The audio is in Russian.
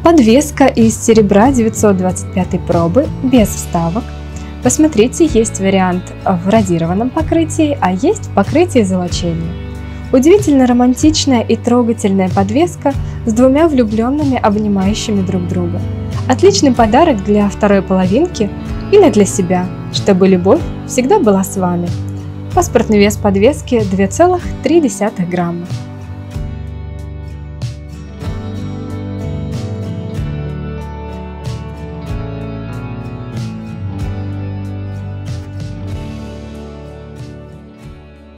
Подвеска из серебра 925 пробы, без вставок. Посмотрите, есть вариант в радированном покрытии, а есть в покрытии золочения. Удивительно романтичная и трогательная подвеска с двумя влюбленными, обнимающими друг друга. Отличный подарок для второй половинки или для себя, чтобы любовь всегда была с вами. Паспортный вес подвески 2,3 грамма.